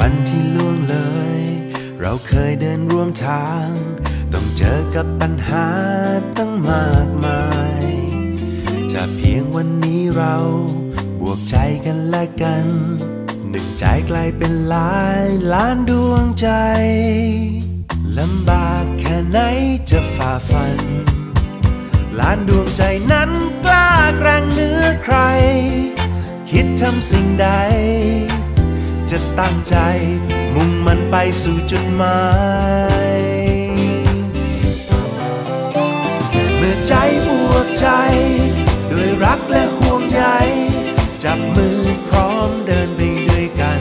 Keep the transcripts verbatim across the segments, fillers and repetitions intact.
วันที่ล่วงเลยเราเคยเดินร่วมทางต้องเจอกับปัญหาตั้งมากมายจะเพียงวันนี้เราบวกใจกันและกันหนึ่งใจกลายเป็นหลายล้านดวงใจลำบากแค่ไหนจะฝ่าฟันล้านดวงใจนั้นกล้าแกร่งเหนือใครคิดทำสิ่งใดจะตั้งใจมุ่งมันไปสู่จุดหมายเมื่อใจบวกใจด้วยรักและห่วงใยจับมือพร้อมเดินไปด้วยกัน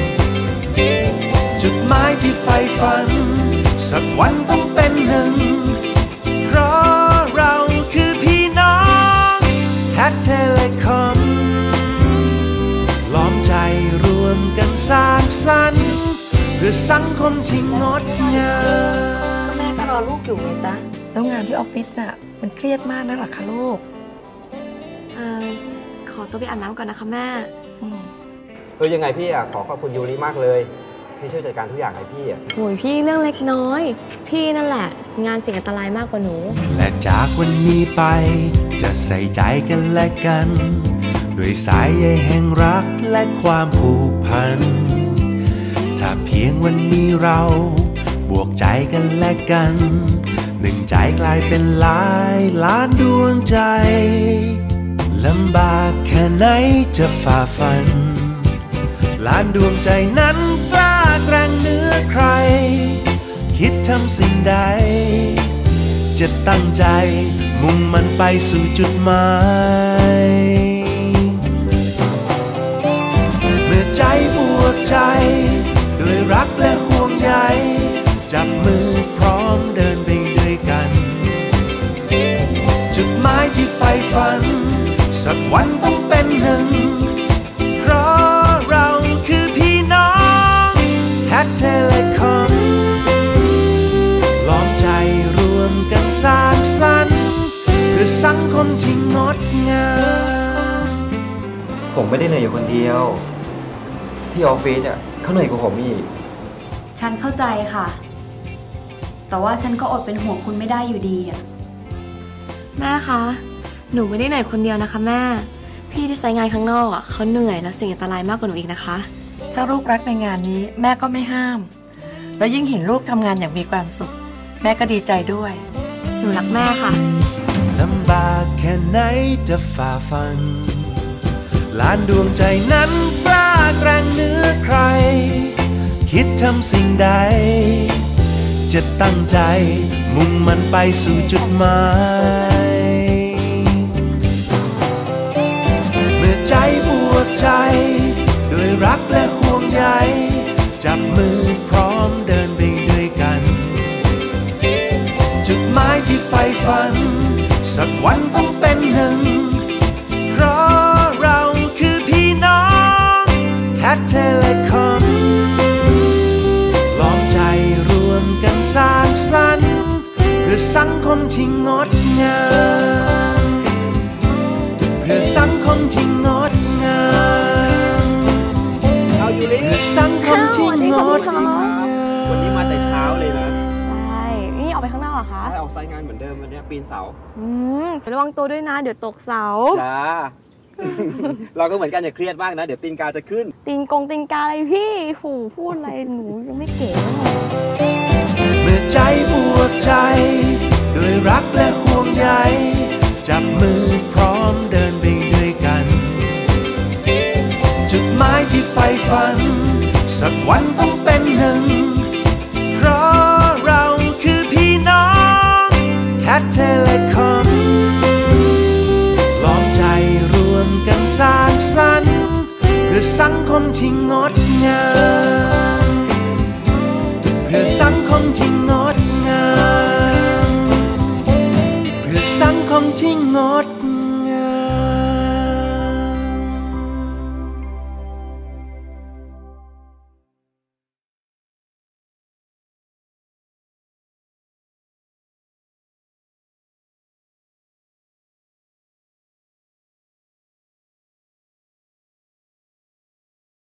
จุดหมายที่ใฝ่ฝันสักวันต้องเป็นหนึ่งเพราะเราคือพี่น้องแฮทเทเลคอมล้อมใจรวมกันสร้างสรรค์เพื่อสังคมที่งดงามแม่ก็รอลูกอยู่ไงจ๊ะแล้วงานที่ออฟฟิศน่ะมันเครียดมากนะหรอคะลูกเอ่อขอตัวไปอาบน้ำก่อนนะคะแม่เออยังไงพี่อ่ะขอขอบคุณยูริมากเลยที่ช่วยจัดการทุกอย่างให้พี่อ่ะโอ้ยพี่เรื่องเล็กน้อยพี่นั่นแหละงานเสี่ยงอันตรายมากกว่าหนูและจากวันนี้ไปจะใส่ใจกันและกันด้วยสายใยแห่งรักและความผูกพันถ้าเพียงวันนี้เราบวกใจกันและกันหนึ่งใจกลายเป็นหลายล้านดวงใจลำบากแค่ไหนจะฝ่าฟันล้านดวงใจนั้นกล้าแกร่งเหนือใครคิดทำสิ่งใดจะตั้งใจมุ่งมันไปสู่จุดหมายเมื่อใจบวกใจด้วยรักและห่วงใยจับมือพร้อมเดินไปด้วยกันจุดหมายที่ใฝ่ฝันสักวันต้องเป็นหนึ่งเพราะเราคือพี่น้องแฮทเทเลคอมล้อมใจรวมกันสร้างสรรค์เพื่อสังคมที่งดงามผมไม่ได้เหนื่อยอยู่คนเดียวที่ออฟฟิศอ่ะเขาเหนื่อยกว่าผมอีกฉันเข้าใจค่ะแต่ว่าฉันก็อดเป็นห่วงคุณไม่ได้อยู่ดีอ่ะแม่คะหนูไม่ได้เหนื่อยคนเดียวนะคะแม่พี่ที่ใช้งานข้างนอกอ่ะเขาเหนื่อยและเสี่ยงอันตรายมากกว่าหนูอีกนะคะถ้าลูกรักในงานนี้แม่ก็ไม่ห้ามแล้วยิ่งเห็นลูกทำงานอย่างมีความสุขแม่ก็ดีใจด้วยหนูรักแม่ค่ะลำบากแค่ไหนจะฝ่าฟันล้านดวงใจนั้นกล้าแกร่งเหนือใครคิดทำสิ่งใดจะตั้งใจมุ่งมันไปสู่จุดหมายเมื่อใจบวกใจด้วยรักและห่วงใยจับมือพร้อมเดินไปด้วยกันจุดหมายที่ใฝ่ฝันสักวันต้องเป็นหนึ่งเพราะเราคือพี่น้องแฮทเทเลคอมล้อมใจรวมกันสร้างสรรค์เพื่อสังคมที่งดงามเพื่อสังคมที่งดงามเอายูริเพื่อสังคมที่งดงามวันนี้มาแต่เช้าเลยนะใช่นี่ออกไปข้างนอกเหรอคะใช่ออกไซต์งานเหมือนเดิมวันนี้ปีนเสาอืมระวังตัวด้วยนะเดี๋ยวตกเสาจ้าเราก็เหมือนกันอย่าเครียดมากนะเดี๋ยวตีนกาจะขึ้นตีนกงตีนกาอะไรพี่หูพูดอะไรหนูยังไม่เก๋เมื่อใจบวกใจด้วยรักและห่วงใยจับมือพร้อมเดินไปด้วยกันจุดหมายที่ใฝ่ฝันสักวันต้องเป็นหนึ่งเพราะเราคือพี่น้องแฮทเทเลคอมล้อมใจรวมกันสร้างสรรค์เพื่อสังคมที่งดงามเพื่อสังคมที่งดงามเพื่อสังคมที่งด